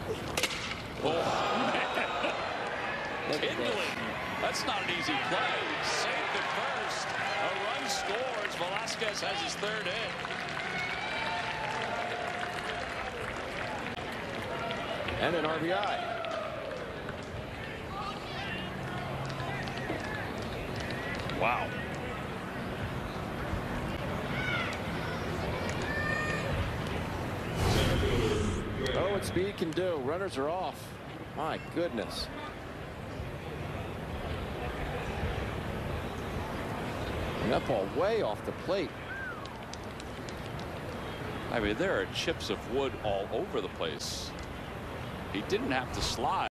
Oh, man. Kindling. That's not an easy play. Saved it first. A run scores. Velasquez has his third hit. And an RBI. Wow. Oh, what speed can do. Runners are off. My goodness. And that ball way off the plate. I mean, there are chips of wood all over the place. He didn't have to slide.